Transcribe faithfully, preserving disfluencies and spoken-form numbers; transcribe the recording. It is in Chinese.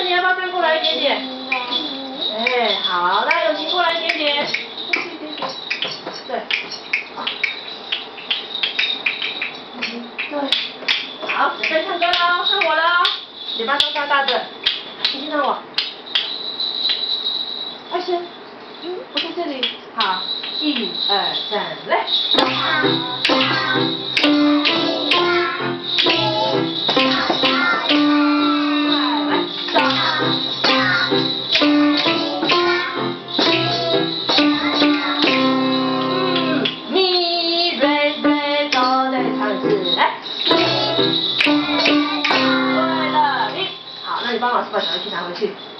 你要不要翻过来一点点？哎，好，那友情过来一点点。对。对。好，准备唱歌喽，看我喽，嘴巴张大大的，你听到我。开始。嗯，我在这里。好，一二三，来。对了，你好，那你帮老师把小提琴拿回去。